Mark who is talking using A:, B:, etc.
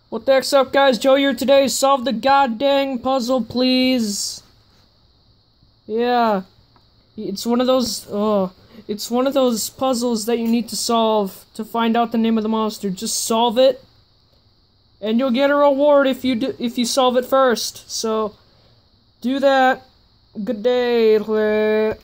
A: What the heck's up, guys? Joe here today. Solve the goddamn puzzle, please. Yeah. It's one of those, it's one of those puzzles that you need to solve to find out the name of the monster. Just solve it, and you'll get a reward if you solve it first. So, do that. Good day.